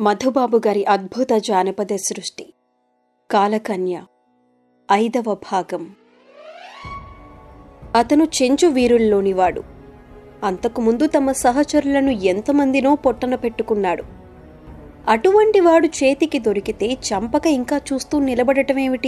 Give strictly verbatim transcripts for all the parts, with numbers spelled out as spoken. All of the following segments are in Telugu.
మధుబాబు గారి అద్భుత జానపద సృష్టి కాలకన్య ఐదవ భాగం. అతను చెంచు వీరుల్లోనివాడు. అంతకుముందు తమ సహచరులను ఎంతమందినో పొట్టన పెట్టుకున్నాడు. అటువంటి వాడు చేతికి దొరికితే చంపక ఇంకా చూస్తూ నిలబడటమేమిటి?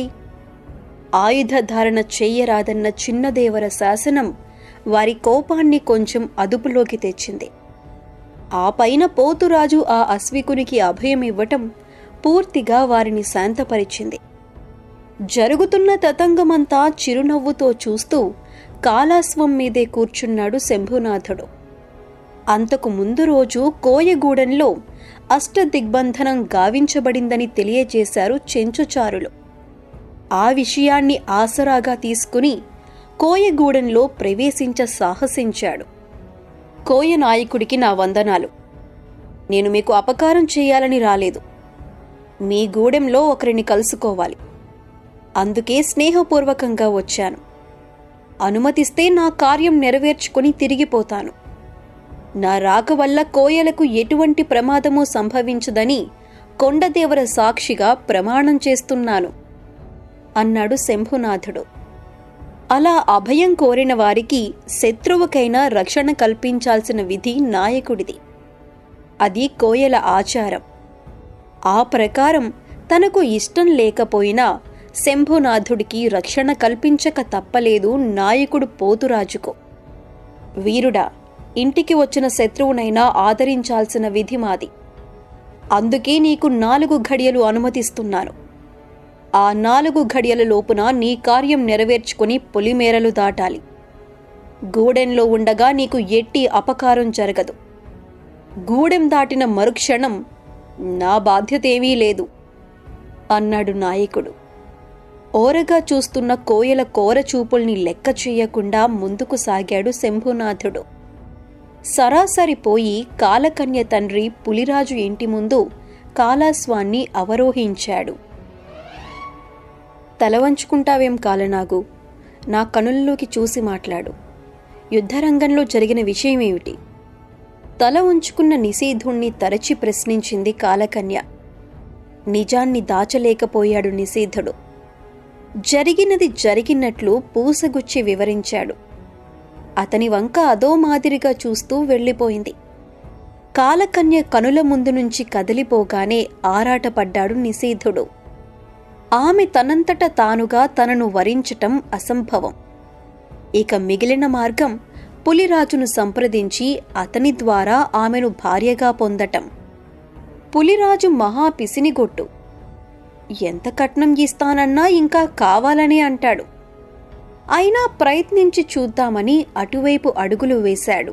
ఆయుధధారణ చెయ్యరాదన్న చిన్నదేవర శాసనం వారి కోపాన్ని కొంచెం అదుపులోకి తెచ్చింది. ఆ పైన పోతురాజు ఆ అశ్వికునికి అభయం ఇవ్వటం పూర్తిగా వారిని శాంతపరిచింది. జరుగుతున్న తతంగమంతా చిరునవ్వుతో చూస్తూ కాలాస్వం మీదే కూర్చున్నాడు శంభునాథుడు. అంతకు ముందు రోజు కోయగూడెంలో అష్టదిగ్బంధనం గావించబడిందని తెలియజేశారు చెంచుచారులు. ఆ విషయాన్ని ఆసరాగా తీసుకుని కోయగూడెంలో ప్రవేశించ సాహసించాడు. కోయ నాయకుడికి నా వందనాలు. నేను మీకు అపకారం చేయాలని రాలేదు. మీ గూడెంలో ఒకరిని కలుసుకోవాలి. అందుకే స్నేహపూర్వకంగా వచ్చాను. అనుమతిస్తే నా కార్యం నెరవేర్చుకుని తిరిగిపోతాను. నా రాక వల్ల కోయలకు ఎటువంటి ప్రమాదమూ సంభవించదని కొండదేవర సాక్షిగా ప్రమాణం చేస్తున్నాను అన్నాడు శంభునాథుడు. అలా అభయం కోరిన వారికి శత్రువుకైనా రక్షణ కల్పించాల్సిన విధి నాయకుడిది. అది కోయల ఆచారం. ఆ ప్రకారం తనకు ఇష్టం లేకపోయినా శంభునాథుడికి రక్షణ కల్పించక తప్పలేదు నాయకుడు పోతురాజుకు. వీరుడా, ఇంటికి వచ్చిన శత్రువునైనా ఆదరించాల్సిన విధి మాది. అందుకే నీకు నాలుగు ఘడియలు అనుమతిస్తున్నాను. ఆ నాలుగు ఘడియల లోపున నీ కార్యం నెరవేర్చుకుని పొలిమేరలు దాటాలి. గూడెంలో ఉండగా నీకు ఎట్టి అపకారం జరగదు. గూడెం దాటిన మరుక్షణం నా బాధ్యతేమీ లేదు అన్నాడు నాయకుడు. ఓరగా చూస్తున్న కోయల కోర చూపుల్ని లెక్క చేయకుండా ముందుకు సాగాడు శంభునాథుడు. సరాసరి పోయి కాలకన్య తండ్రి పులిరాజు ఇంటి ముందు కాలాస్వాన్ని అవరోహించాడు. తలవంచుకుంటావేం కాలనాగు? నా కనుల్లోకి చూసి మాట్లాడు. యుద్ధరంగంలో జరిగిన విషయమేమిటి? తల ఉంచుకున్న నిషేధుణ్ణి తరచి ప్రశ్నించింది కాలకన్య. నిజాన్ని దాచలేకపోయాడు నిషేధుడు. జరిగినది జరిగినట్లు పూసగుచ్చి వివరించాడు. అతని వంక అదో మాదిరిగా చూస్తూ వెళ్ళిపోయింది. కాలకన్య కనుల ముందు నుంచి కదిలిపోగానే ఆరాటపడ్డాడు నిషేధుడు. ఆమె తనంతట తానుగా తనను వరించటం అసంభవం. ఇక మిగిలిన మార్గం పులిరాజును సంప్రదించి అతని ద్వారా ఆమెను భార్యగా పొందటం. పులిరాజు మహా పిసినిగొట్టు. ఎంత కట్నం ఇస్తానన్నా ఇంకా కావాలనే అంటాడు. అయినా ప్రయత్నించి చూద్దామని అటువైపు అడుగులు వేశాడు.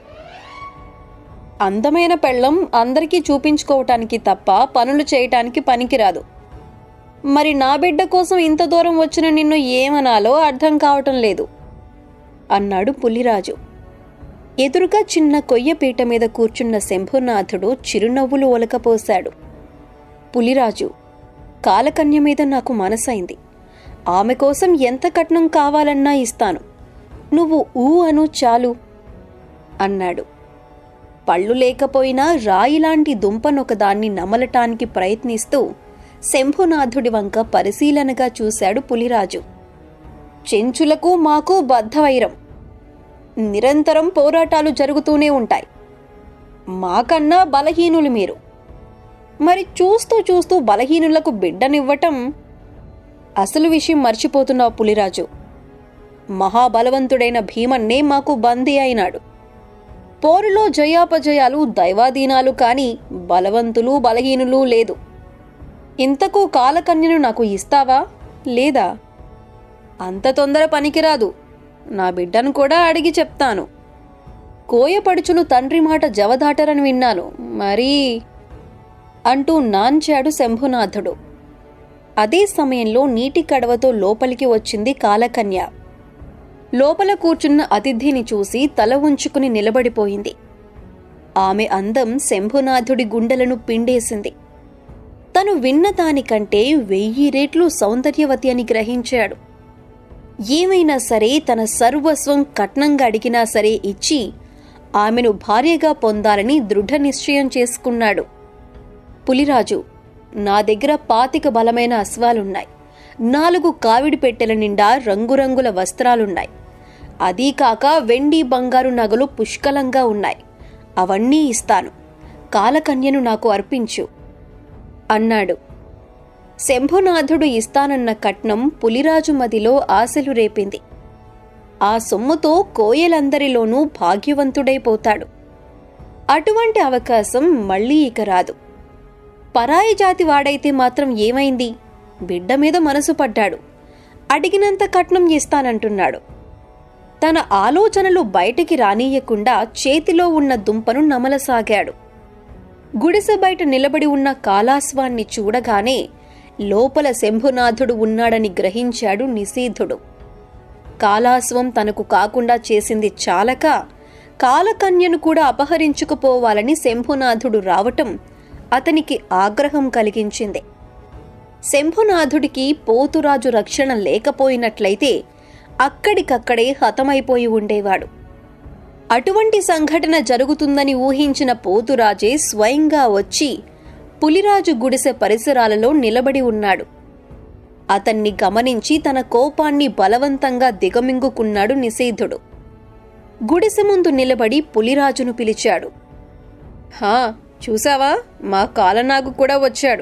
అందమైన పెళ్ళం అందరికీ చూపించుకోవటానికి తప్ప పనులు చేయటానికి పనికిరాదు. మరి నా బిడ్డ కోసం ఇంత దూరం వచ్చిన నిన్ను ఏమనాలో అర్థం కావటం లేదు అన్నాడు పులిరాజు. ఎదురుగా చిన్న కొయ్యపీట మీద కూర్చున్న శంభునాథుడు చిరునవ్వులు ఒలకపోశాడు. పులిరాజు, కాలకన్య మీద నాకు మనసైంది. ఆమె కోసం ఎంత కట్నం కావాలన్నా ఇస్తాను. నువ్వు ఊ అను చాలు అన్నాడు. పళ్ళు లేకపోయినా రాయిలాంటి దుంపనొకదాన్ని నమలటానికి ప్రయత్నిస్తూ శంభునాథుడి వంక పరిశీలనగా చూశాడు పులిరాజు. చెంచులకు మాకు బద్ధవైరం. నిరంతరం పోరాటాలు జరుగుతూనే ఉంటాయి. మాకన్నా బలహీనులు మీరు. మరి చూస్తూ చూస్తూ బలహీనులకు బిడ్డనివ్వటం? అసలు విషయం మర్చిపోతున్నావు పులిరాజు. మహాబలవంతుడైన భీమన్నే మాకు బందీ అయినాడు. పోరులో జయాపజయాలు దైవాధీనాలు కాని బలవంతులు బలహీనులు లేదు. ఇంతకు కాలకన్యను నాకు ఇస్తావా లేదా? అంత తొందర పనికిరాదు. నా బిడ్డను కూడా అడిగి చెప్తాను. కోయపడుచులు తండ్రి మాట జవదాటరని విన్నాను. మరీ అంటూ నాంచాడు శంభునాథుడు. అదే సమయంలో నీటి కడవతో లోపలికి వచ్చింది కాలకన్య. లోపల కూర్చున్న అతిథిని చూసి తల ఉంచుకుని నిలబడిపోయింది. ఆమె అందం శంభునాథుడి గుండెలను పిండేసింది. తను విన్న దానికంటే వెయ్యి రేట్లు సౌందర్యవతి అని గ్రహించాడు. ఏమైనా సరే తన సర్వస్వం కట్నంగా అడిగినా సరే ఇచ్చి ఆమెను భార్యగా పొందాలని దృఢ నిశ్చయం చేసుకున్నాడు. పులిరాజు, నా దగ్గర పాతిక బలమైన అశ్వాలున్నాయి. నాలుగు కావిడి పెట్టెల నిండా రంగురంగుల వస్త్రాలున్నాయి. అదీకాక వెండి బంగారు నగలు పుష్కలంగా ఉన్నాయి. అవన్నీ ఇస్తాను. కాలకన్యను నాకు అర్పించు అన్నాడు. శంభునాథుడు ఇస్తానన్న కట్నం పులిరాజు మదిలో ఆశలు రేపింది. ఆ సొమ్ముతో కోయలందరిలోనూ భాగ్యవంతుడైపోతాడు. అటువంటి అవకాశం మళ్లీ ఇక రాదు. పరాయి జాతి వాడైతే మాత్రం ఏమైంది? బిడ్డ మీద మనసు పడ్డాడు. అడిగినంత కట్నం ఇస్తానంటున్నాడు. తన ఆలోచనలు బయటికి రానీయకుండా చేతిలో ఉన్న దుంపను నమలసాగాడు. గుడిసె బయట నిలబడి ఉన్న కాలాస్వాన్ని చూడగానే లోపల శంభునాథుడు ఉన్నాడని గ్రహించాడు నిశీధుడు. కాలాస్వం తనకు కాకుండా చేసింది చాలక కాలకన్యను కూడా అపహరించుకుపోవాలని శంభునాథుడు రావటం అతనికి ఆగ్రహం కలిగించింది. శంభునాథుడికి పోతురాజు రక్షణ లేకపోయినట్లయితే అక్కడికక్కడే హతమైపోయి ఉండేవాడు. అటువంటి సంఘటన జరుగుతుందని ఊహించిన పోతురాజే స్వయంగా వచ్చి పులిరాజు గుడిసె పరిసరాలలో నిలబడి ఉన్నాడు. అతన్ని గమనించి తన కోపాన్ని బలవంతంగా దిగమింగుకున్నాడు నిశీధుడు. గుడిసె ముందు నిలబడి పులిరాజును పిలిచాడు. హా, చూసావా, మా కాలనాగు కూడా వచ్చాడు.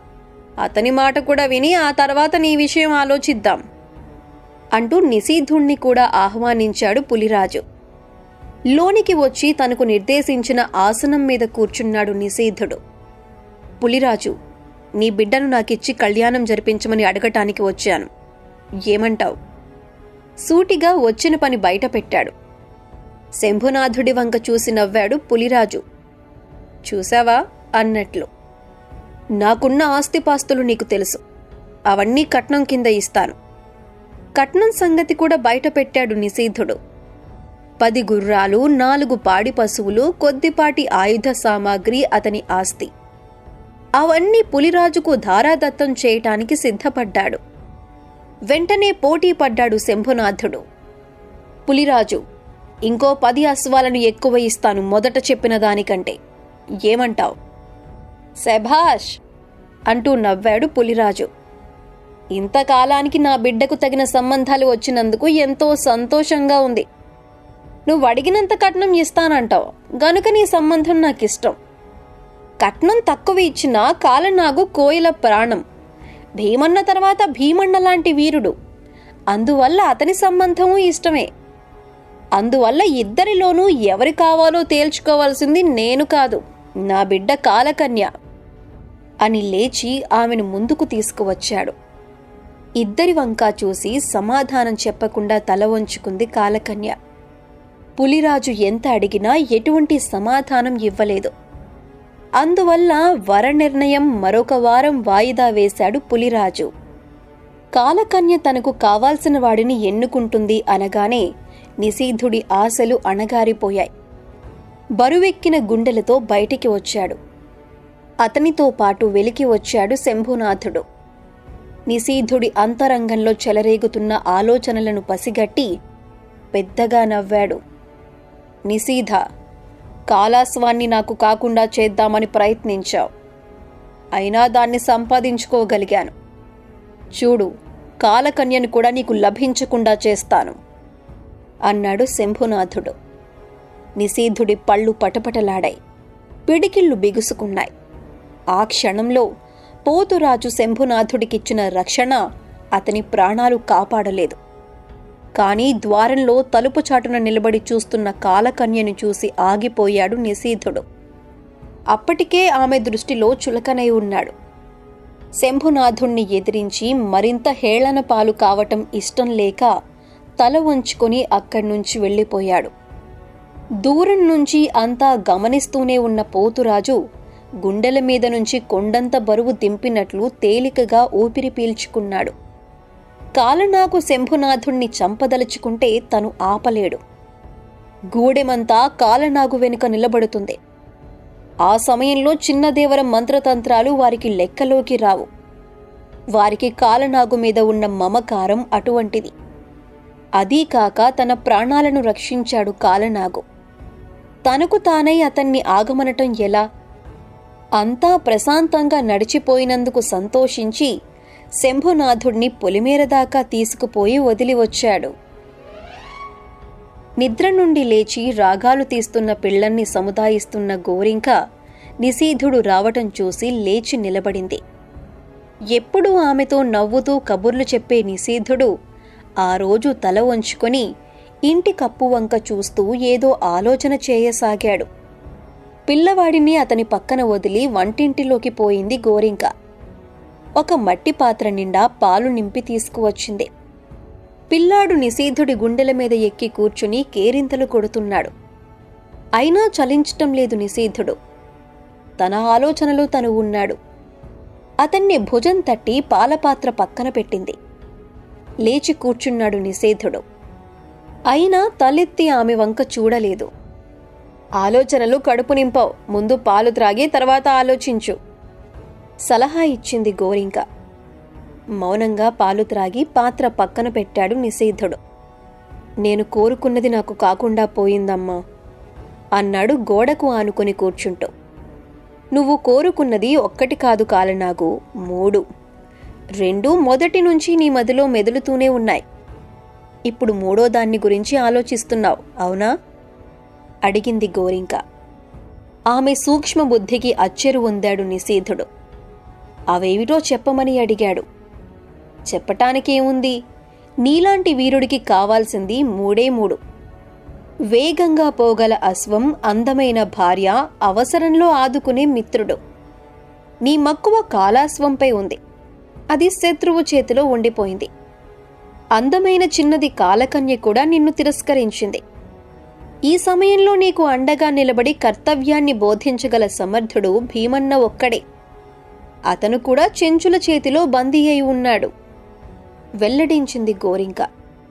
అతని మాట కూడా విని ఆ తర్వాత నీ విషయం ఆలోచిద్దాం అంటూ నిశీధుణ్ణి కూడా ఆహ్వానించాడు పులిరాజు. లోనికి వచ్చి తనకు నిర్దేశించిన ఆసనం మీద కూర్చున్నాడు నిశీధుడు. పులిరాజు, నీ బిడ్డను నాకిచ్చి కళ్యాణం జరిపించమని అడగటానికి వచ్చాను. ఏమంటావు? సూటిగా వచ్చిన పని బయట పెట్టాడు. శంభునాథుడి వంక చూసి నవ్వాడు పులిరాజు. చూసావా అన్నట్లు. నాకున్న ఆస్తిపాస్తులు నీకు తెలుసు. అవన్నీ కట్నం కింద ఇస్తాను. కట్నం సంగతి కూడా బయట పెట్టాడు నిశీధుడు. పది గుర్రాలు, నాలుగు పాడి పశువులు, కొద్దిపాటి ఆయుధ సామాగ్రి అతని ఆస్తి. అవన్నీ పులిరాజుకు ధారాదత్తం చేయటానికి సిద్ధపడ్డాడు. వెంటనే పోటీ పడ్డాడు శంభునాథుడు. పులిరాజు, ఇంకో పది అశ్వాలను ఎక్కువ ఇస్తాను మొదట చెప్పిన దానికంటే. ఏమంటావు? శభాష్ అంటూ నవ్వాడు పులిరాజు. ఇంతకాలానికి నా బిడ్డకు తగిన సంబంధాలు వచ్చినందుకు ఎంతో సంతోషంగా ఉంది. నువ్వు అడిగినంత కట్నం ఇస్తానంటావు గనుక నీ సంబంధం నాకిష్టం. కట్నం తక్కువ ఇచ్చినా కాలనాగు కోయిల ప్రాణం. భీమన్న తర్వాత భీమన్న లాంటి వీరుడు. అందువల్ల అతని సంబంధము ఇష్టమే. అందువల్ల ఇద్దరిలోనూ ఎవరి కావాలో తేల్చుకోవాల్సింది నేను కాదు, నా బిడ్డ కాలకన్య అని లేచి ఆమెను ముందుకు తీసుకువచ్చాడు. ఇద్దరి వంకా చూసి సమాధానం చెప్పకుండా తల వంచుకుంది కాలకన్య. పులిరాజు ఎంత అడిగినా ఎటువంటి సమాధానం ఇవ్వలేదు. అందువల్ల వర నిర్ణయం మరొక వారం వాయిదా వేశాడు పులిరాజు. కాలకన్య తనకు కావాల్సిన వాడిని ఎన్నుకుంటుంది అనగానే నిశీధుడి ఆశలు అణగారిపోయాయి. బరువెక్కిన గుండెలతో బయటికి వచ్చాడు. అతనితో పాటు వెలికి వచ్చాడు శంభునాథుడు. నిశీధుడి అంతరంగంలో చెలరేగుతున్న ఆలోచనలను పసిగట్టి పెద్దగా నవ్వాడు. నిశీధ, కాలాస్వాన్ని నాకు కాకుండా చేద్దామని ప్రయత్నించావు. అయినా దాన్ని సంపాదించుకోగలిగాను. చూడు, కాలకన్యను కూడా నీకు లభించకుండా చేస్తాను అన్నాడు శంభునాథుడు. నిశీధుడి పళ్ళు పటపటలాడాయి. పిడికిళ్ళు బిగుసుకున్నాయి. ఆ క్షణంలో పోతురాజు శంభునాథుడికిచ్చిన రక్షణ అతని ప్రాణాలు కాపాడలేదు. కాని ద్వారంలో తలుపు చాటున నిలబడి చూస్తున్న కాలకన్యను చూసి ఆగిపోయాడు నిశీధుడు. అప్పటికే ఆమె దృష్టిలో చులకనై ఉన్నాడు. శంభునాథుణ్ణి ఎదిరించి మరింత హేళన పాలు కావటం ఇష్టం లేక తల వంచుకొని అక్కడ్నుంచి వెళ్ళిపోయాడు. దూరం నుంచి అంతా గమనిస్తూనే ఉన్న పోతురాజు గుండెల మీద నుంచి కొండంత బరువు దింపినట్లు తేలికగా ఊపిరి పీల్చుకున్నాడు. కాలనాగు శంభునాథుణ్ణి చంపదలుచుకుంటే తను ఆపలేడు. గూడెమంతా కాలనాగు వెనుక నిలబడుతుంది. ఆ సమయంలో చిన్నదేవర మంత్రతంత్రాలు వారికి లెక్కలోకి రావు. వారికి కాలనాగు మీద ఉన్న మమకారం అటువంటిది. అదీకాక తన ప్రాణాలను రక్షించాడు కాలనాగు. తనకు తానై అతన్ని ఆగమనటం ఎలా? అంతా ప్రశాంతంగా నడిచిపోయినందుకు సంతోషించి శంభునాథుణ్ణి పొలిమేర దాకా తీసుకుపోయి వదిలి వచ్చాడు. నిద్ర నుండి లేచి రాగాలు తీస్తున్న పిల్లల్ని సముదాయిస్తున్న గోరింక నిశీధుడు రావటం చూసి లేచి నిలబడింది. ఎప్పుడూ ఆమెతో నవ్వుతూ కబుర్లు చెప్పే నిశీధుడు ఆ రోజు తల వంచుకొని ఇంటి కప్పు వంక చూస్తూ ఏదో ఆలోచన చేయసాగాడు. పిల్లవాడిని అతని పక్కన వదిలి వంటింటిలోకి పోయింది గోరింక. ఒక మట్టి పాత్ర నిండా పాలు నింపి తీసుకువచ్చింది. పిల్లాడు నిశీధుడి గుండెల మీద ఎక్కి కూర్చుని కేరింతలు కొడుతున్నాడు. అయినా చలించటం లేదు నిశీధుడు. తన ఆలోచనలో తను ఉన్నాడు. అతన్ని భుజం తట్టి పాలపాత్ర పక్కన పెట్టింది. లేచి కూర్చున్నాడు నిశీధుడు. అయినా తలెత్తి ఆమె వంక చూడలేదు. ఆలోచనలు కడుపు నింపావు, ముందు పాలు త్రాగి తర్వాత ఆలోచించు సలహా ఇచ్చింది గోరింక. మౌనంగా పాలు త్రాగి పాత్ర పక్కన పెట్టాడు నిశీధుడు. నేను కోరుకున్నది నాకు కాకుండా పోయిందమ్మా అన్నాడు గోడకు ఆనుకుని కూర్చుంటూ. నువ్వు కోరుకున్నది ఒక్కటి కాదు కాలనాగు, మూడు. రెండు మొదటి నుంచి నీ మదిలో మెదులుతూనే ఉన్నాయి. ఇప్పుడు మూడో దాన్ని గురించి ఆలోచిస్తున్నావు, అవునా అడిగింది గోరింక. ఆమె సూక్ష్మ బుద్ధికి అచ్చెరు పొందాడు నిశీధుడు. అవేమిటో చెప్పమని అడిగాడు. చెప్పటానికేముంది, నీలాంటి వీరుడికి కావాల్సింది మూడే మూడు. వేగంగా పోగల అశ్వం, అందమైన భార్య, అవసరంలో ఆదుకునే మిత్రుడు. నీ మక్కువ కాలాశ్వంపై ఉంది. అది శత్రువు చేతిలో ఉండిపోయింది. అందమైన చిన్నది కాలకన్య కూడా నిన్ను తిరస్కరించింది. ఈ సమయంలో నీకు అండగా నిలబడి కర్తవ్యాన్ని బోధించగల సమర్థుడు భీమన్న ఒక్కడే. అతను కూడా చెంచుల చేతిలో బందీ అయి ఉన్నాడు వెల్లడించింది గోరింక.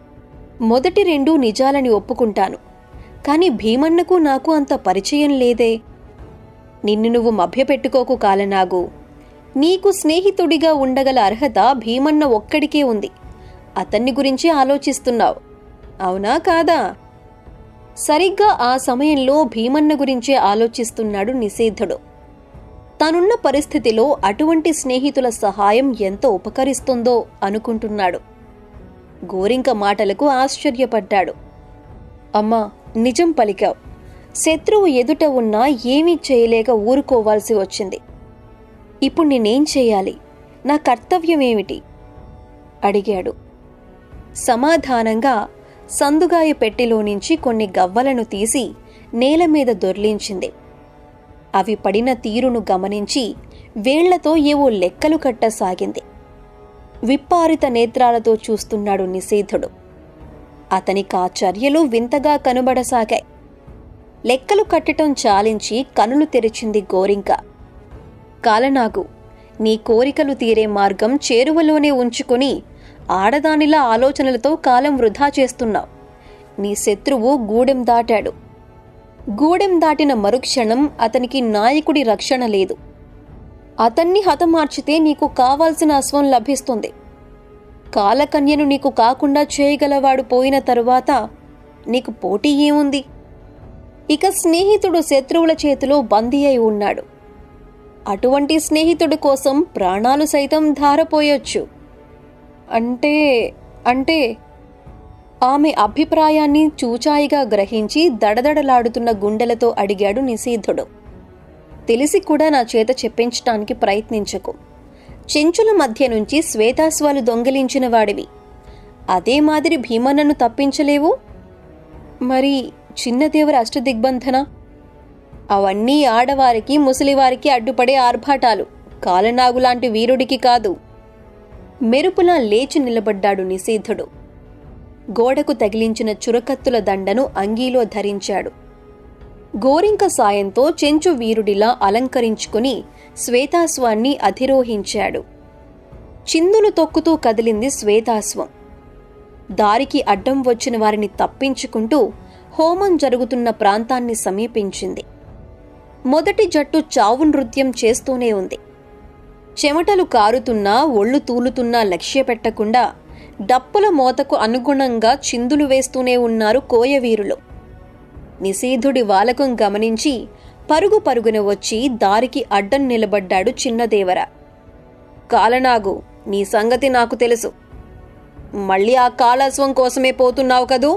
మొదటి రెండు నిజాలని ఒప్పుకుంటాను, కాని భీమన్నకు నాకు అంత పరిచయం లేదే. నిన్ను నువ్వు మభ్యపెట్టుకోకు కాలనాగు. నీకు స్నేహితుడిగా ఉండగల అర్హత భీమన్న ఒక్కడికే ఉంది. అతన్ని గురించి ఆలోచిస్తున్నావు, అవునా కాదా? సరిగ్గా ఆ సమయంలో భీమన్న గురించే ఆలోచిస్తున్నాడు నిశీధుడు. తనున్న పరిస్థితిలో అటువంటి స్నేహితుల సహాయం ఎంత ఉపకరిస్తుందో అనుకుంటున్నాడు. గోరింక మాటలకు ఆశ్చర్యపడ్డాడు. అమ్మా, నిజం పలికావు. శత్రువు ఎదుట ఉన్నా ఏమీ చేయలేక ఊరుకోవాల్సి వచ్చింది. ఇప్పుడు నేనేం చేయాలి? నా కర్తవ్యమేమిటి అడిగాడు. సమాధానంగా సందుగాయ పెట్టెలో నుంచి కొన్ని గవ్వలను తీసి నేల మీద దొర్లించింది. అవి పడిన తీరును గమనించి వేళ్లతో ఏవో లెక్కలు కట్టసాగింది. విప్పారిత నేత్రాలతో చూస్తున్నాడు నిశీధుడు. అతనికి ఆ చర్యలు వింతగా కనుబడసాగాయి. లెక్కలు కట్టటం చాలించి కనులు తెరిచింది గోరింక. కాలనాగు, నీ కోరికలు తీరే మార్గం చేరువలోనే ఉంచుకుని ఆడదానిలా ఆలోచనలతో కాలం వృధా చేస్తున్నావు. నీ శత్రువు గూడెం దాటాడు. గూడెం దాటిన మరుక్షణం అతనికి నాయకుడి రక్షణ లేదు. అతన్ని హతమార్చితే నీకు కావాల్సిన అశ్వం లభిస్తుంది. కాలకన్యను నీకు కాకుండా చేయగలవాడు పోయిన తరువాత నీకు పోటీ ఏముంది? ఇక స్నేహితుడు శత్రువుల చేతిలో బందీ అయి ఉన్నాడు. అటువంటి స్నేహితుడి కోసం ప్రాణాలు సైతం ధారపోయొచ్చు. అంటే అంటే ఆమె అభిప్రాయాన్ని చూచాయిగా గ్రహించి దడదడలాడుతున్న గుండెలతో అడిగాడు నిశీధుడు. తెలిసి కూడా నా చేత చెప్పించటానికి ప్రయత్నించకు. చెంచుల మధ్య నుంచి శ్వేతాశ్వాలు దొంగిలించిన వాడివి. అదే మాదిరి భీమన్నను తప్పించలేవు. మరి చిన్నదేవర అష్టదిగ్బంధన? అవన్నీ ఆడవారికి, ముసలివారికి అడ్డుపడే ఆర్భాటాలు. కాలనాగులాంటి వీరుడికి కాదు. మెరుపులా లేచి నిలబడ్డాడు నిశీధుడు. గోడకు తగిలించిన చురకత్తుల దండను అంగీలో ధరించాడు. గోరింక సాయంతో చెంచు వీరుడిలా అలంకరించుకుని శ్వేతాశ్వాన్ని అధిరోహించాడు. చిందులు తొక్కుతూ కదిలింది శ్వేతాశ్వం. దారికి అడ్డం వచ్చిన వారిని తప్పించుకుంటూ హోమం జరుగుతున్న ప్రాంతాన్ని సమీపించింది. మొదటి జట్టు చావు నృత్యం చేస్తూనే ఉంది. చెమటలు కారుతున్నా, ఒళ్ళు తూలుతున్నా లక్ష్య పెట్టకుండా డప్పుల మోతకు అనుగుణంగా చిందులు వేస్తూనే ఉన్నారు కోయవీరులు. నిశీధుడి వాలకం గమనించి పరుగు పరుగున వచ్చి దారికి అడ్డం నిలబడ్డాడు చిన్నదేవర. కాలనాగు, నీ సంగతి నాకు తెలుసు. మళ్ళీ ఆ కాళాస్వం కోసమే పోతున్నావు కదూ?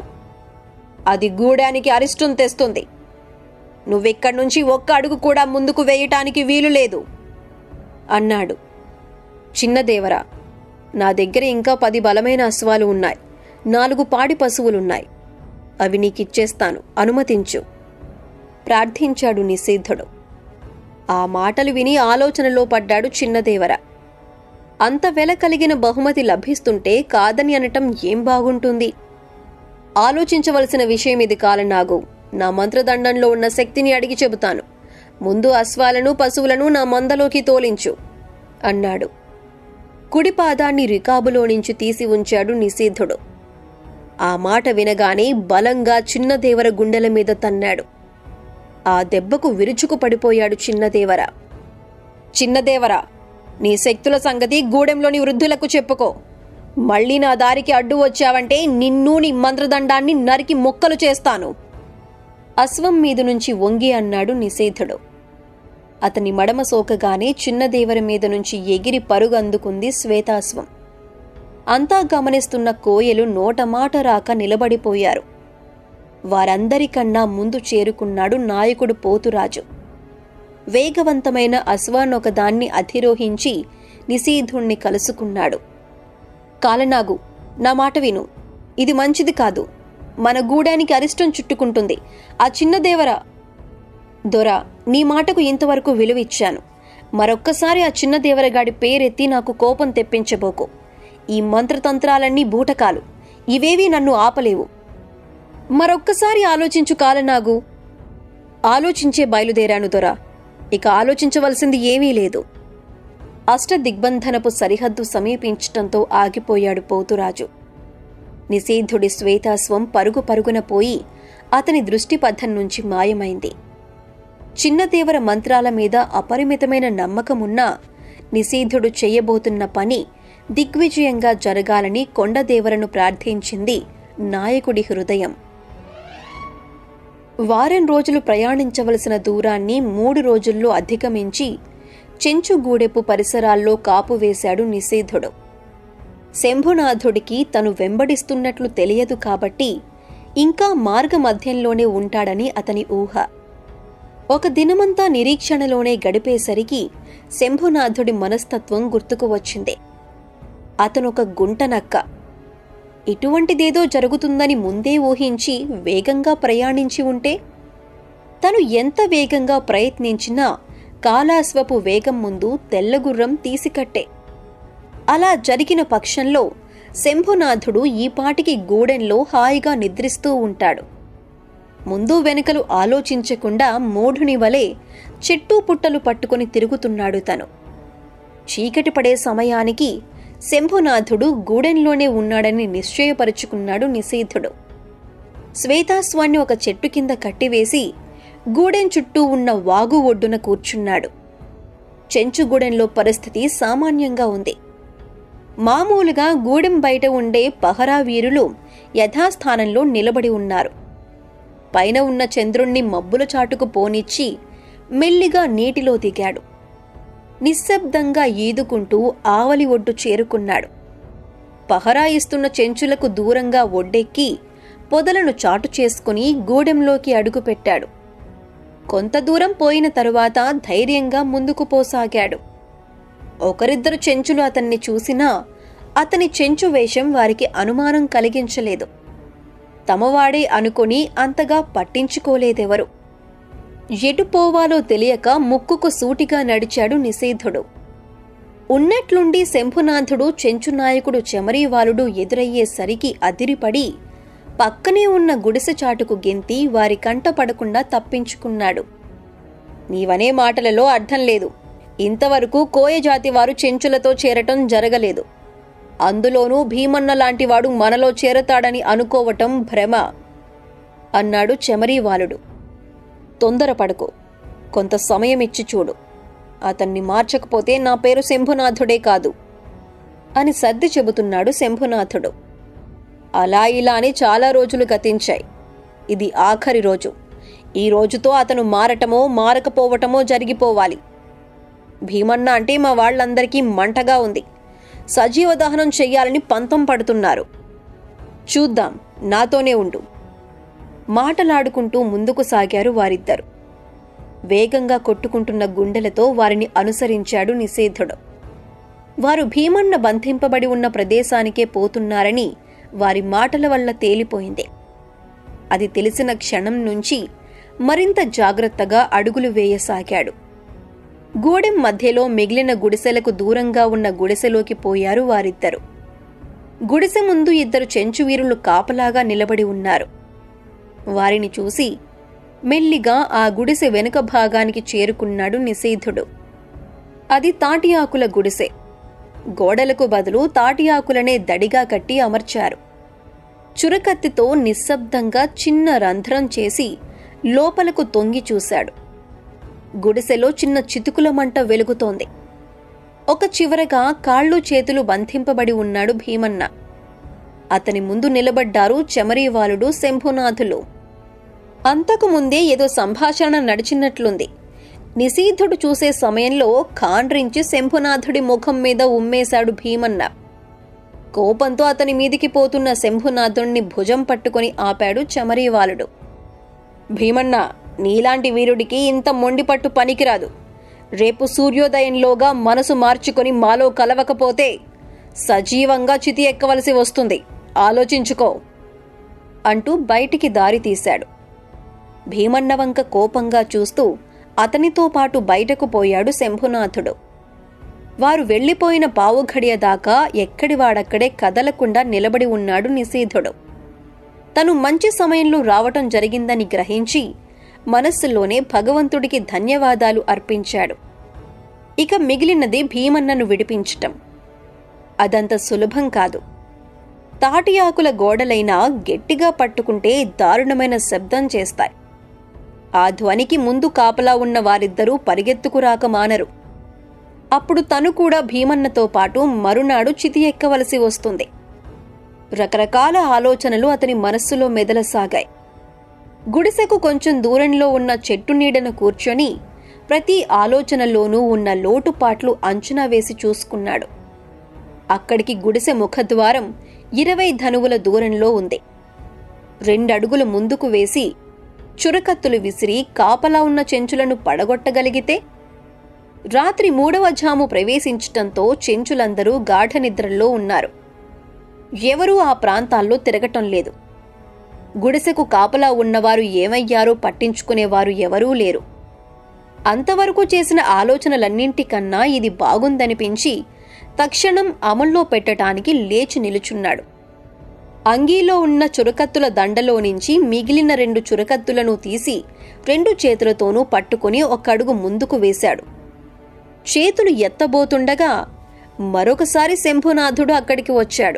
అది గూడానికి అరిష్టం తెస్తుంది. నువ్వెక్కడి నుంచి ఒక్క అడుగు కూడా ముందుకు వేయటానికి వీలు లేదు అన్నాడు. చిన్నదేవర, నా దగ్గర ఇంకా పది బలమైన అశ్వాలు ఉన్నాయి, నాలుగు పాడి పశువులున్నాయి. అవి నీకిచ్చేస్తాను, అనుమతించు ప్రార్థించాడు నిషేధుడు. ఆ మాటలు విని ఆలోచనలో పడ్డాడు చిన్నదేవర. అంత వెల కలిగిన బహుమతి లభిస్తుంటే కాదని అనటం ఏం బాగుంటుంది? ఆలోచించవలసిన విషయం ఇది కాలనాగు. నా మంత్రదండంలో ఉన్న శక్తిని అడిగి చెబుతాను. ముందు అశ్వాలను పశువులను నా మందలోకి తోలించు అన్నాడు. కుడి పాదాన్ని రికాబులో నుంచి తీసి ఉంచాడు నిషేధుడు. ఆ మాట వినగానే బలంగా చిన్నదేవర గుండెల మీద తన్నాడు. ఆ దెబ్బకు విరుచుకు పడిపోయాడు చిన్నదేవర. చిన్నదేవర, నీ శక్తుల సంగతి గూడెంలోని వృద్ధులకు చెప్పుకో. మళ్లీ నా దారికి అడ్డు వచ్చావంటే నిన్ను నీ మంత్రదండాన్ని నరికి ముక్కలు చేస్తాను అశ్వం మీద నుంచి వంగి అన్నాడు నిషేధుడు. అతని మడమ సోకగానే చిన్నదేవర మీద నుంచి ఎగిరి పరుగు అందుకుంది శ్వేతాశ్వం. అంతా గమనిస్తున్న కోయలు నోటమాట రాక నిలబడిపోయారు. వారందరికన్నా ముందు చేరుకున్నాడు నాయకుడు పోతురాజు. వేగవంతమైన అశ్వాన్నొకదాన్ని అధిరోహించి నిషేధుణ్ణి కలుసుకున్నాడు. కాలనాగు, నా మాట విను. ఇది మంచిది కాదు. మన గూడానికి అరిష్టం చుట్టుకుంటుంది. ఆ చిన్నదేవర. దొరా, నీ మాటకు ఇంతవరకు విలువిచ్చాను. మరొక్కసారి ఆ చిన్నదేవరగాడి పేరెత్తి నాకు కోపం తెప్పించబోకు. ఈ మంత్రతంత్రాలన్నీ బూటకాలు. ఇవేవీ నన్ను ఆపలేవు. మరొక్కసారి ఆలోచించు కాలనాగు. ఆలోచించే బయలుదేరాను దొరా. ఇక ఆలోచించవలసింది ఏమీ లేదు. అష్టదిగ్బంధనపు సరిహద్దు సమీపించటంతో ఆగిపోయాడు పోతురాజు. నిషేధుడి శ్వేతాశ్వం పరుగు పరుగున పోయి అతని దృష్టిపథం నుంచి మాయమైంది. చిన్నదేవర మంత్రాల మీద అపరిమితమైన నమ్మకమున్నా నిషేధుడు చెయ్యబోతున్న పని దిగ్విజయంగా జరగాలని కొండదేవరను ప్రార్థించింది నాయకుడి హృదయం. వారం రోజులు ప్రయాణించవలసిన దూరాన్ని మూడు రోజుల్లో అధిగమించి చెంచుగూడెపు పరిసరాల్లో కాపు వేశాడు నిషేధుడు. శంభునాథుడికి తను వెంబడిస్తున్నట్లు తెలియదు కాబట్టి ఇంకా మార్గమధ్యంలోనే ఉంటాడని అతని ఊహ. ఒక దినమంతా నిరీక్షణలోనే గడిపేసరికి శంభునాథుడి మనస్తత్వం గుర్తుకు వచ్చింది. అతనొక గుంటనక్క. ఇటువంటిదేదో జరుగుతుందని ముందే ఊహించి వేగంగా ప్రయాణించి ఉంటే తను ఎంత వేగంగా ప్రయత్నించినా కాలాశ్వపు వేగం ముందు తెల్లగుర్రం తీసికట్టే. అలా జరిగిన పక్షంలో శంభునాథుడు ఈపాటికి గూడెంలో హాయిగా నిద్రిస్తూ ఉంటాడు. ముందు వెనుకలు ఆలోచించకుండా మూఢుని వలె చెట్టు పుట్టలు పట్టుకుని తిరుగుతున్నాడు తను. చీకటి పడే సమయానికి శంభునాథుడు గూడెంలోనే ఉన్నాడని నిశ్చయపరుచుకున్నాడు నిషేధుడు. శ్వేతాశ్వాన్ని ఒక చెట్టు కింద కట్టివేసి గూడెం చుట్టూ ఉన్న వాగు ఒడ్డున కూర్చున్నాడు. చెంచుగూడెంలో పరిస్థితి సామాన్యంగా ఉంది. మామూలుగా గూడెం బయట ఉండే పహరా వీరులు యథాస్థానంలో నిలబడి ఉన్నారు. పైన ఉన్న చంద్రుణ్ణి మబ్బుల చాటుకు పోనిచ్చి మెల్లిగా నీటిలో దిగాడు. నిశ్శబ్దంగా ఈదుకుంటూ ఆవలి ఒడ్డు చేరుకున్నాడు. పహరా ఇస్తున్న చెంచులకు దూరంగా ఒడ్డెక్కి పొదలను చాటు చేసుకుని గూడెంలోకి అడుగుపెట్టాడు. కొంత దూరం పోయిన తరువాత ధైర్యంగా ముందుకు పోసాగాడు. ఒకరిద్దరు చెంచులు అతన్ని చూసినా అతని చెంచు వేషం వారికి అనుమానం కలిగించలేదు. తమవాడే అనుకుని అంతగా పట్టించుకోలేదెవరు. ఎటు పోవాలో తెలియక ముక్కుకు సూటిగా నడిచాడు నిషేధుడు. ఉన్నట్లుండి శంభునాథుడు చెంచునాయకుడు చెమరీవాలుడు ఎదురయ్యేసరికి అదిరిపడి పక్కనే ఉన్న గుడిసె చాటుకు గెంతి వారి కంట పడకుండా తప్పించుకున్నాడు. నీవనే మాటలలో అర్థం లేదు. ఇంతవరకు కోయజాతి వారు చెంచులతో చేరటం జరగలేదు. అందులోనూ భీమన్న లాంటివాడు మనలో చేరతాడని అనుకోవటం భ్రమ అన్నాడు చెమరీవాలుడు. తొందరపడకు, కొంత సమయం ఇచ్చి చూడు. అతన్ని మార్చకపోతే నా పేరు శంభునాథుడే కాదు అని సర్ది చెబుతున్నాడు శంభునాథుడు. అలా ఇలా అని చాలా రోజులు గతించాయి. ఇది ఆఖరి రోజు. ఈ రోజుతో అతను మారటమో మారకపోవటమో జరిగిపోవాలి. భీమన్న అంటే మా వాళ్లందరికీ మంటగా ఉంది. సజీవ దహనం చెయ్యాలని పంతం పడుతున్నారు. చూద్దాం, నాతోనే ఉండు. మాటలాడుకుంటూ ముందుకు సాగారు వారిద్దరు. వేగంగా కొట్టుకుంటున్న గుండెలతో వారిని అనుసరించాడు నిషేధుడు. వారు భీమన్న బంధింపబడి ఉన్న ప్రదేశానికే పోతున్నారని వారి మాటల వల్ల తేలిపోయింది. అది తెలిసిన క్షణం నుంచి మరింత జాగ్రత్తగా అడుగులు వేయసాగాడు. గూడెం మధ్యలో మిగిలిన గుడిసెలకు దూరంగా ఉన్న గుడిసెలోకి పోయారు వారిద్దరు. గుడిసె ముందు ఇద్దరు చెంచువీరులు కాపలాగా నిలబడి ఉన్నారు. వారిని చూసి మెల్లిగా ఆ గుడిసె వెనుక భాగానికి చేరుకున్నాడు నిషేధుడు. అది తాటి ఆకుల గుడిసె. గోడలకు బదులు తాటి ఆకులనే దడిగా కట్టి అమర్చారు. చురకత్తితో నిశ్శబ్దంగా చిన్న రంధ్రం చేసి లోపలకు తొంగి చూశాడు. గుడిసెలో చిన్న చితుకుల మంట వెలుగుతోంది. ఒక చివరగా కాళ్ళు చేతులు బంధింపబడి ఉన్నాడు భీమన్న. అతని ముందు నిలబడ్డారు చమరీవాలుడు, శంభునాథులు. అంతకుముందే ఏదో సంభాషణ నడిచినట్లుంది. నిషీధుడు చూసే సమయంలో ఖాండ్రించి శంభునాథుడి ముఖం మీద ఉమ్మేశాడు భీమన్న. కోపంతో అతని మీదికి పోతున్న శంభునాథుణ్ణి భుజం పట్టుకుని ఆపాడు చమరీవాలుడు. భీమన్న, నీలాంటి వీరుడికి ఇంత మొండిపట్టు పనికిరాదు. రేపు సూర్యోదయంలోగా మనసు మార్చుకొని మాలో కలవకపోతే సజీవంగా చితి ఎక్కవలసి వస్తుంది. ఆలోచించుకో అంటూ బయటికి దారి తీశాడు. భీమన్న వంక కోపంగా చూస్తూ అతనితో పాటు బయటకు పోయాడు శంభునాథుడు. వారు వెళ్లిపోయిన పావుఘడియ దాకా ఎక్కడివాడక్కడే కదలకుండా నిలబడి ఉన్నాడు నిషేధుడు. తను మంచి సమయంలో రావటం జరిగిందని గ్రహించి మనస్సులోనే భగవంతుడికి ధన్యవాదాలు అర్పించాడు. ఇక మిగిలినది భీమన్నను విడిపించటం. అదంత సులభం కాదు. తాటి ఆకుల గోడలైనా గట్టిగా పట్టుకుంటే దారుణమైన శబ్దం చేస్తాయి. ఆ ధ్వనికి ముందు కాపలా ఉన్న వారిద్దరూ పరిగెత్తుకురాక మానరు. అప్పుడు తను కూడా భీమన్నతో పాటు మరునాడు చితి ఎక్కవలసి వస్తుంది. రకరకాల ఆలోచనలు అతని మనస్సులో మెదలసాగాయి. గుడిసెకు కొంచెం దూరంలో ఉన్న చెట్టు నీడను కూర్చొని ప్రతి ఆలోచనలోనూ ఉన్న లోటుపాట్లు అంచనా వేసి చూసుకున్నాడు. అక్కడికి గుడిసె ముఖద్వారం ఇరవై ధనువుల దూరంలో ఉంది. రెండడుగులు ముందుకు వేసి చురకత్తులు విసిరి కాపలా ఉన్న చెంచులను పడగొట్టగలిగితే రాత్రి మూడవ జాము ప్రవేశించటంతో చెంచులందరూ గాఢ నిద్రల్లో ఉన్నారు. ఎవరూ ఆ ప్రాంతాల్లో తిరగటం లేదు. గుడిసెకు కాపలా ఉన్నవారు ఏమయ్యారో పట్టించుకునేవారు ఎవరూ లేరు. అంతవరకు చేసిన ఆలోచనలన్నింటికన్నా ఇది బాగుందనిపించి తక్షణం అమల్లో పెట్టడానికి లేచి నిలుచున్నాడు. అంగీలో ఉన్న చురకత్తుల దండలో నుంచి మిగిలిన రెండు చురకత్తులను తీసి రెండు చేతులతోనూ పట్టుకుని ఒక అడుగు ముందుకు వేశాడు. చేతులు ఎత్తబోతుండగా మరొకసారి శంభునాథుడు అక్కడికి వచ్చాడు.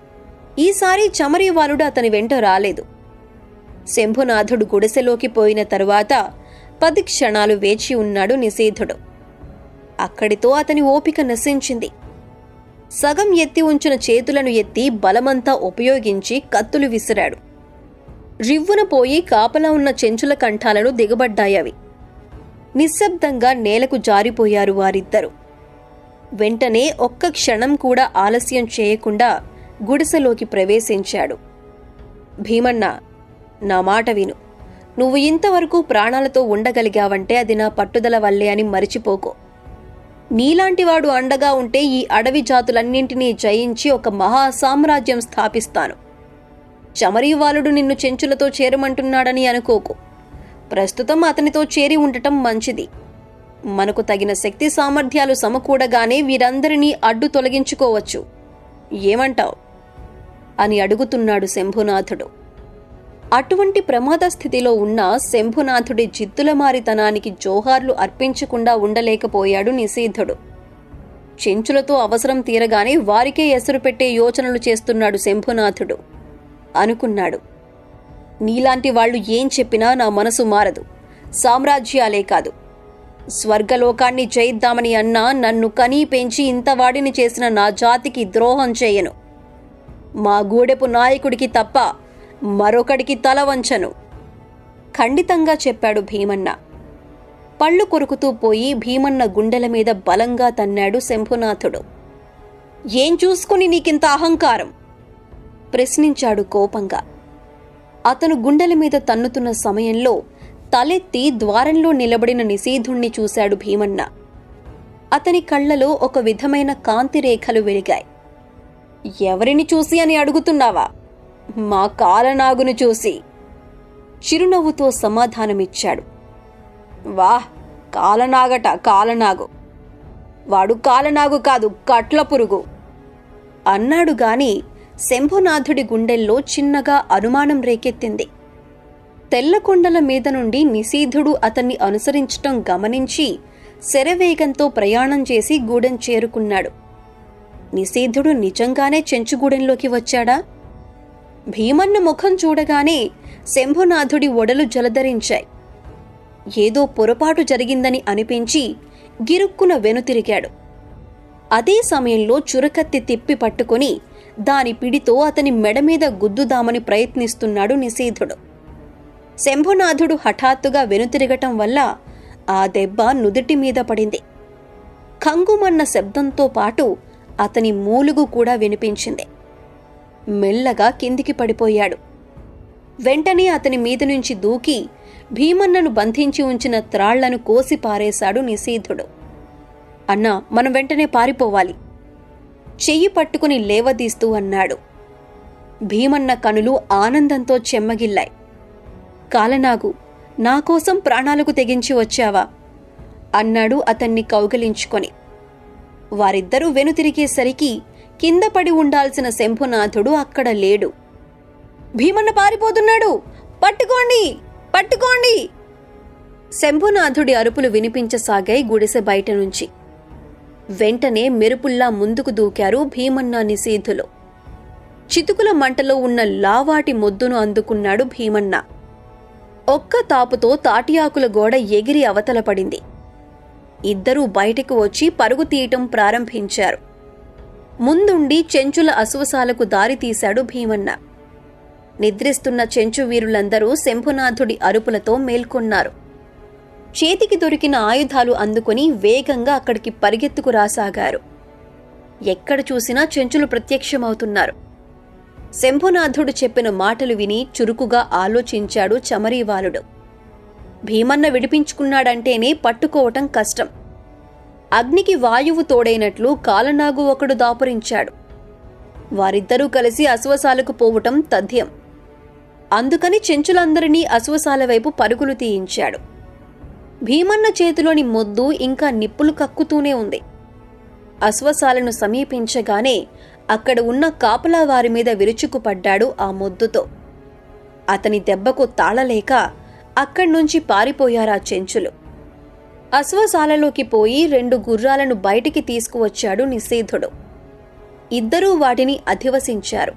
ఈసారి చమరీవాలుడు అతని వెంట రాలేదు. శంభునాథుడు గుడిసెలోకి పోయిన తరువాత పది క్షణాలు వేచి ఉన్నాడు నిషేధుడు. అక్కడితో అతని ఓపిక నశించింది. సగం ఎత్తి ఉంచిన చేతులను ఎత్తి బలమంతా ఉపయోగించి కత్తులు విసిరాడు. రివ్వున పోయి కాపలా ఉన్న చెంచుల కంఠాలను దిగబడ్డాయవి. నిశ్శబ్దంగా నేలకు జారిపోయారు వారిద్దరు. వెంటనే ఒక్క క్షణం కూడా ఆలస్యం చేయకుండా గుడిసెలోకి ప్రవేశించాడు. భీమన్న, నా మాట విను. నువ్వు ఇంతవరకు ప్రాణాలతో ఉండగలిగావంటే అది నా పట్టుదల వల్లే అని మరిచిపోకు. నీలాంటివాడు అండగా ఉంటే ఈ అడవి జాతులన్నింటినీ జయించి ఒక మహా సామ్రాజ్యం స్థాపిస్తాను. చమరీవాలుడు నిన్ను చెంచులతో చేరమంటున్నాడని అనుకోకు. ప్రస్తుతం అతనితో చేరి ఉండటం మంచిది. మనకు తగిన శక్తి సామర్థ్యాలు సమకూడగానే వీరందరినీ అడ్డు తొలగించుకోవచ్చు. ఏమంటావ్ అని అడుగుతున్నాడు శంభునాథుడు. అటువంటి ప్రమాద స్థితిలో ఉన్న శంభునాథుడి జిత్తులమారితనానికి జోహార్లు అర్పించకుండా ఉండలేకపోయాడు నిషేధుడు. చెంచులతో అవసరం తీరగానే వారికే ఎసరు పెట్టే యోచనలు చేస్తున్నాడు శంభునాథుడు అనుకున్నాడు. నీలాంటి వాళ్లు ఏం చెప్పినా నా మనసు మారదు. సామ్రాజ్యాలే కాదు, స్వర్గలోకాన్ని జయిద్దామని అన్నా నన్ను కనీ పెంచి ఇంతవాడిని చేసిన నా జాతికి ద్రోహం చేయను. మా గూడెపు నాయకుడికి తప్ప మరొకడికి తల వంచను. ఖండితంగా చెప్పాడు భీమన్న. పళ్ళు కొరుకుతూ పోయి భీమన్న గుండెల మీద బలంగా తన్నాడు శంభునాథుడు. ఏం చూసుకుని నీకింత అహంకారం? ప్రశ్నించాడు కోపంగా. అతను గుండెల మీద తన్నుతున్న సమయంలో తలెత్తి ద్వారంలో నిలబడిన నిశీధుణ్ణి చూశాడు భీమన్న. అతని కళ్లలో ఒక విధమైన కాంతిరేఖలు వెలిగాయి. ఎవరిని చూసి అని అడుగుతున్నావా? మా కాలనాగును చూసి చిరునవ్వుతో సమాధానమిచ్చాడు. వాహ్, కాలనాగట కాలనాగు. వాడు కాలనాగు కాదు, కట్ల పురుగు అన్నాడు గాని శంభునాథుడి గుండెల్లో చిన్నగా అనుమానం రేకెత్తింది. తెల్లకొండల మీద నుండి నిశీధుడు అతన్ని అనుసరించటం గమనించి శరవేగంతో ప్రయాణం చేసి గూడెం చేరుకున్నాడు. నిశీధుడు నిజంగానే చెంచుగూడెంలోకి వచ్చాడా? భీమన్న ముఖం చూడగానే శంభునాథుడి ఒడలు జలధరించాయి. ఏదో పొరపాటు జరిగిందని అనిపించి గిరుక్కున వెనుతిరిగాడు. అదే సమయంలో చురకత్తి తిప్పి పట్టుకుని దాని పిడితో అతని మెడమీద గుద్దుదామని ప్రయత్నిస్తున్నాడు నిశీధుడు. శంభునాథుడు హఠాత్తుగా వెనుతిరగటం వల్ల ఆ దెబ్బ నుదిటి మీద పడింది. కంగుమన్న శబ్దంతో పాటు అతని మూలుగు కూడా వినిపించింది. మెల్లగా కిందికి పడిపోయాడు. వెంటనే అతని మీద నుంచి దూకి భీమన్నను బంధించి ఉంచిన త్రాళ్లను కోసి పారేశాడు నిశీధుడు. అన్నా, మనం వెంటనే పారిపోవాలి, చెయ్యి పట్టుకుని లేవదీస్తూ అన్నాడు. భీమన్న కనులు ఆనందంతో చెమ్మగిల్లాయి. కాలనాగు, నాకోసం ప్రాణాలకు తెగించి వచ్చావా? అన్నాడు అతన్ని కౌగిలించుకొని. వారిద్దరూ వెనుతిరిగేసరికి కింద పడి ఉండాల్సిన శంభునాథుడు అక్కడ లేడు. భీమన్న పారిపోతున్నాడు, పట్టుకోండి పట్టుకోండి! శంభునాథుడి అరుపులు వినిపించసాగాయి గుడిసె బయట నుంచి. వెంటనే మెరుపుల్లా ముందుకు దూకారు భీమన్న నిశీధులు. చితుకుల మంటలో ఉన్న లావాటి మొద్దును అందుకున్నాడు భీమన్న. ఒక్క తాపుతో తాటియాకుల గోడ ఎగిరి అవతల పడింది. ఇద్దరూ బయటకు వచ్చి పరుగు తీయటం ప్రారంభించారు. ముందుండి చెంచుల అశ్వసాలకు దారి తీశాడు భీమన్న. నిద్రిస్తున్న చెంచు వీరులందరూ శంభునాథుడి అరుపులతో మేల్కొన్నారు. చేతికి దొరికిన ఆయుధాలు అందుకుని వేగంగా అక్కడికి పరిగెత్తుకు రాసాగారు. ఎక్కడ చూసినా చెంచులు ప్రత్యక్షమవుతున్నారు. శంభునాథుడు చెప్పిన మాటలు విని చురుకుగా ఆలోచించాడు చమరీవాలుడు. భీమన్న విడిపించుకున్నాడంటేనే పట్టుకోవటం కష్టం. అగ్నికి వాయువు తోడైనట్లు కాలనాగు ఒకడు దాపురించాడు. వారిద్దరూ కలిసి అశ్వసాలకు పోవటం తథ్యం. అందుకని చెంచులందరినీ అశ్వసాల వైపు పరుగులు తీయించాడు. భీమన్న చేతిలోని మొద్దు ఇంకా నిప్పులు కక్కుతూనే ఉంది. అశ్వసాలను సమీపించగానే అక్కడ ఉన్న కాపలా వారి మీద విరుచుకుపడ్డాడు ఆ మొద్దుతో. అతని దెబ్బకు తాళలేక అక్కడ్నుంచి పారిపోయారా చెంచులు. అశ్వశాలలోకి పోయి రెండు గుర్రాలను బయటికి తీసుకువచ్చాడు నిశీధుడు. ఇద్దరూ వాటిని అధివసించారు.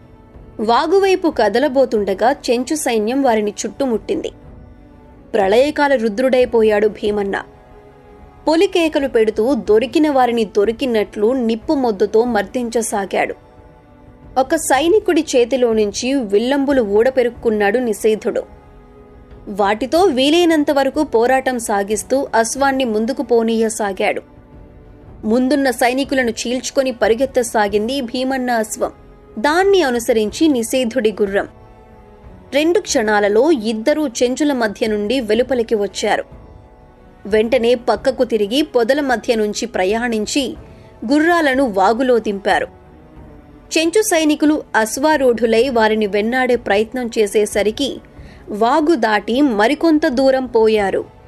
వాగువైపు కదలబోతుండగా చెంచు సైన్యం వారిని చుట్టుముట్టింది. ప్రళయకాల రుద్రుడైపోయాడు భీమన్న. పొలికేకలు పెడుతూ దొరికిన వారిని దొరికినట్లు నిప్పు మొద్దుతో మర్దించసాగాడు. ఒక సైనికుడి చేతిలో నుంచి విల్లంబులు ఊడపెరుక్కున్నాడు నిశీధుడు. వాటితో వీలైనంత వరకు పోరాటం సాగిస్తూ అశ్వాన్ని ముందుకు పోనీయసాగాడు. ముందున్న సైనికులను చీల్చుకొని పరిగెత్తసాగింది భీమన్న అశ్వం. దాన్ని అనుసరించి నిశీధుడి గుర్రం. రెండు క్షణాలలో ఇద్దరూ చెంచుల మధ్య నుండి వెలుపలికి వచ్చారు. వెంటనే పక్కకు తిరిగి పొదల మధ్య నుంచి ప్రయాణించి గుర్రాలను వాగులో దింపారు. చెంచు సైనికులు అశ్వారూఢులై వారిని వెన్నాడే ప్రయత్నం చేసేసరికి వాగు దాటి మరికొంత దూరం పోయారు.